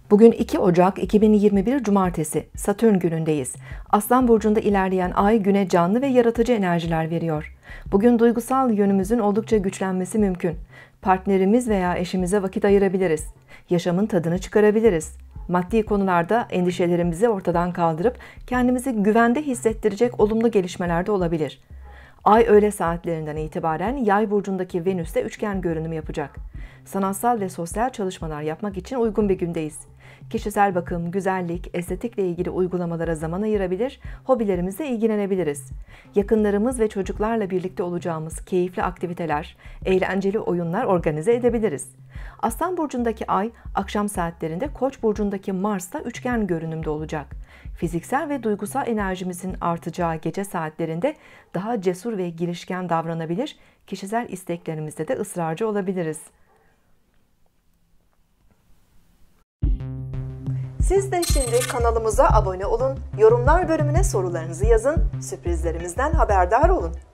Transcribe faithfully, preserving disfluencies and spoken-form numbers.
Bugün iki Ocak iki bin yirmi bir Cumartesi, Satürn günündeyiz. Aslan burcunda ilerleyen ay güne canlı ve yaratıcı enerjiler veriyor. Bugün duygusal yönümüzün oldukça güçlenmesi mümkün. Partnerimiz veya eşimize vakit ayırabiliriz. Yaşamın tadını çıkarabiliriz. Maddi konularda endişelerimizi ortadan kaldırıp kendimizi güvende hissettirecek olumlu gelişmeler de olabilir. Ay öğle saatlerinden itibaren Yay burcundaki Venüs'te üçgen görünüm yapacak. Sanatsal ve sosyal çalışmalar yapmak için uygun bir gündeyiz. Kişisel bakım, güzellik, estetikle ilgili uygulamalara zaman ayırabilir, hobilerimizle ilgilenebiliriz. Yakınlarımız ve çocuklarla birlikte olacağımız keyifli aktiviteler, eğlenceli oyunlar organize edebiliriz. Aslan burcundaki ay, akşam saatlerinde Koç burcundaki Mars'ta üçgen görünümde olacak. Fiziksel ve duygusal enerjimizin artacağı gece saatlerinde daha cesur ve girişken davranabilir, kişisel isteklerimizde de ısrarcı olabiliriz. Siz de şimdi kanalımıza abone olun, yorumlar bölümüne sorularınızı yazın, sürprizlerimizden haberdar olun.